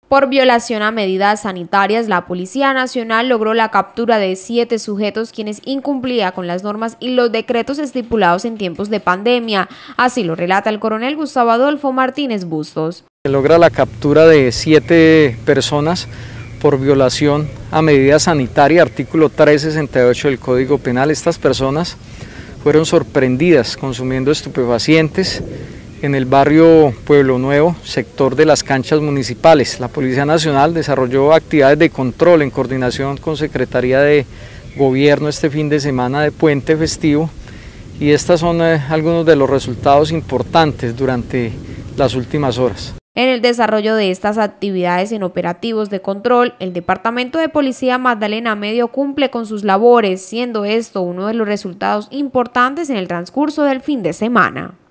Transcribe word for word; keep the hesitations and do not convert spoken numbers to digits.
Por violación a medidas sanitarias, la Policía Nacional logró la captura de siete sujetos quienes incumplían con las normas y los decretos estipulados en tiempos de pandemia. Así lo relata el coronel Gustavo Adolfo Martínez Bustos. Se logra la captura de siete personas por violación a medidas sanitarias, artículo trescientos sesenta y ocho del Código Penal. Estas personas fueron sorprendidas consumiendo estupefacientes en el barrio Pueblo Nuevo, sector de las canchas municipales. La Policía Nacional desarrolló actividades de control en coordinación con Secretaría de Gobierno este fin de semana de puente festivo, y estos son eh, algunos de los resultados importantes durante las últimas horas. En el desarrollo de estas actividades en operativos de control, el Departamento de Policía Magdalena Medio cumple con sus labores, siendo esto uno de los resultados importantes en el transcurso del fin de semana.